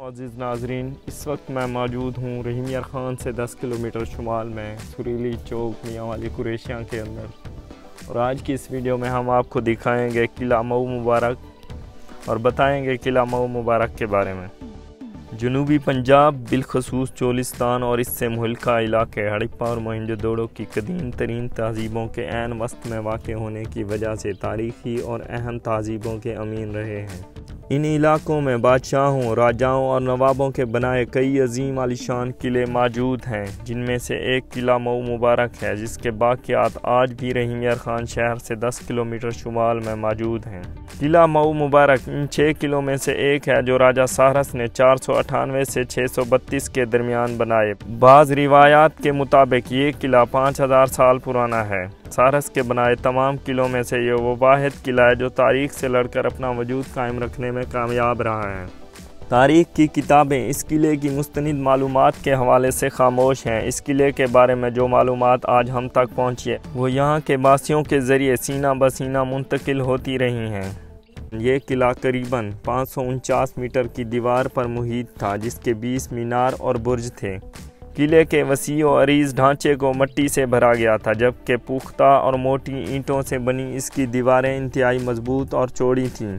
अज़ीज़ नाजरीन, इस वक्त मैं मौजूद हूँ रहीम यार ख़ान से 10 किलोमीटर शुमाल में सुरीली चौक मियाँ वाली कुरैशियाँ के अंदर। और आज की इस वीडियो में हम आपको दिखाएंगे किला मऊ मुबारक और बताएंगे किला मऊ मुबारक के बारे में। जनूबी पंजाब बिलखसूस चोलिस्तान और इससे मुहल्का इलाके हड़प्पा और मोहनजोदड़ो की कदीम तरीन तहज़ीबों के ऐन वस्त में वाक़ होने की वजह से तारीख़ी और अहम तहज़ीबों के अमीन रहे हैं। इन इलाकों में बादशाहों, राजाओं और नवाबों के बनाए कई अजीम आलिशान किले मौजूद हैं, जिनमें से एक किला मऊ मुबारक है, जिसके बाक़ियात आज भी रहीम यार ख़ान शहर से 10 किलोमीटर शुमाल में मौजूद हैं। किला मऊ मुबारक इन 6 किलों में से एक है जो राजा साहरस ने 498 से 632 के दरमियान बनाए। बाज़ रिवायात के मुताबिक ये किला 5000 साल पुराना है। साहरस के बनाए तमाम किलों में से ये वो वाहिद किला है जो तारीख़ से लड़कर अपना वजूद कायम रखने में कामयाब रहा है। तारीख़ की किताबें इस किले की मुस्तनिद मालूमात के हवाले से खामोश हैं। इस किले के बारे में जो मालूमात आज हम तक पहुँची है वो यहाँ के बासियों के ज़रिए सीना बसीना मुंतकिल होती रही हैं। ये किला करीबन 549 मीटर की दीवार पर मुहित था, जिसके 20 मीनार और बुर्ज थे। किले के वसी और अरीज़ ढांचे को मिट्टी से भरा गया था, जबकि पुख्ता और मोटी ईंटों से बनी इसकी दीवारें इंतहाई मजबूत और चौड़ी थीं।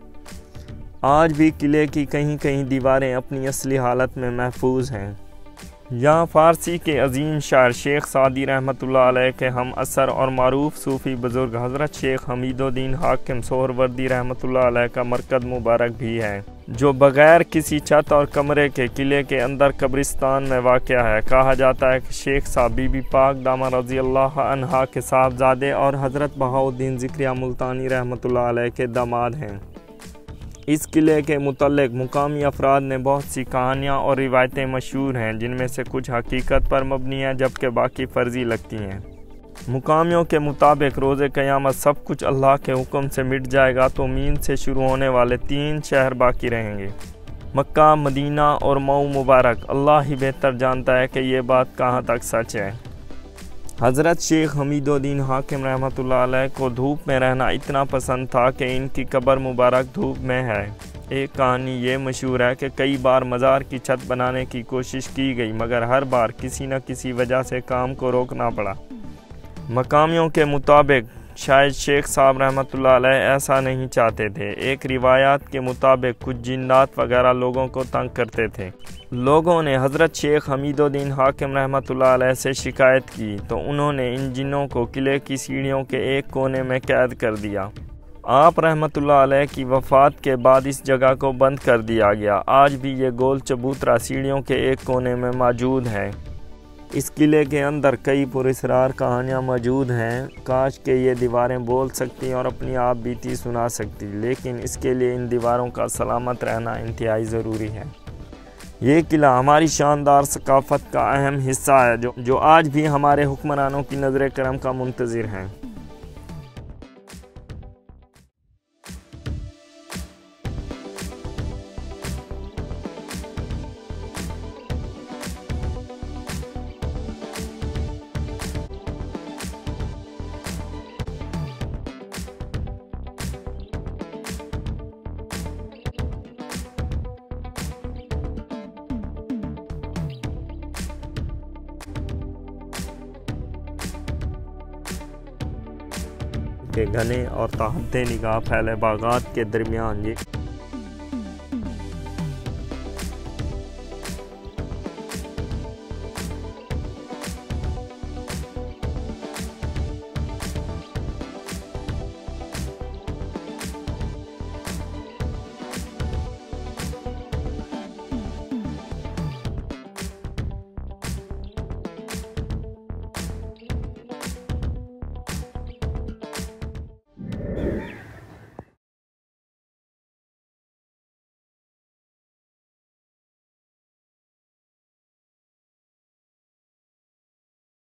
आज भी किले की कहीं कहीं दीवारें अपनी असली हालत में महफूज हैं। यहाँ फ़ारसी के अजीम शायर शेख सादी रहमतुल्लाह अलैह के हम असर और मारूफ सूफ़ी बुज़ुर्ग हज़रत शेख हमीदुद्दीन हाकिम सोहरवर्दी रहमतुल्लाह अलैह का मरकज़ मुबारक भी है, जो बग़ैर किसी छत और कमरे के किले के अंदर कब्रिस्तान में वाक़या है। कहा जाता है कि शेख साहब बीबी पाक दामा रज़ी अल्लाह अन्हा के साहबजादे और हज़रत बहाउद्दीन ज़िक्रिया मुल्तानी रहमतुल्लाह अलैह के दामाद हैं। इस किले के मुतल्लिक़ मुकामी अफराद ने बहुत सी कहानियाँ और रिवायतें मशहूर हैं, जिनमें से कुछ हकीकत पर मबनी हैं जबकि बाकी फ़र्ज़ी लगती हैं। मुकामियों के मुताबिक रोज़े क़यामत सब कुछ अल्लाह के हुक्म से मिट जाएगा तो मीन से शुरू होने वाले 3 शहर बाकी रहेंगे, मक्का, मदीना और मऊ मुबारक। अल्लाह ही बेहतर जानता है कि ये बात कहाँ तक सच है। हज़रत शेख हमीदुद्दीन हाकिम रहमतुल्लाह अलैह को धूप में रहना इतना पसंद था कि इनकी कब्र मुबारक धूप में है। एक कहानी ये मशहूर है कि कई बार मज़ार की छत बनाने की कोशिश की गई, मगर हर बार किसी न किसी वजह से काम को रोकना पड़ा। मकामियों के मुताबिक शायद शेख साहब रहमतुल्लाह अलैह ऐसा नहीं चाहते थे। एक रिवायात के मुताबिक कुछ जिन्नात वगैरह लोगों को तंग करते थे। लोगों ने हज़रत शेख हमीदुद्दीन हाकिम रहमतुल्लाह अलैह से शिकायत की तो उन्होंने इन जिन्नों को किले की सीढ़ियों के एक कोने में कैद कर दिया। आप रहमतुल्लाह अलैह की वफ़ात के बाद इस जगह को बंद कर दिया गया। आज भी ये गोल चबूतरा सीढ़ियों के एक कोने में मौजूद है। इस किले के अंदर कई पुरस्रार कहानियाँ मौजूद हैं। काश के ये दीवारें बोल सकती और अपनी आप बीती सुना सकती, लेकिन इसके लिए इन दीवारों का सलामत रहना इंतहाई ज़रूरी है। ये किला हमारी शानदार सकाफ़त का अहम हिस्सा है जो आज भी हमारे हुक्मरानों की नज़र करम का मुंतज़िर हैं। के घने और ताहते निगाह फैले बागात के दरमियान ये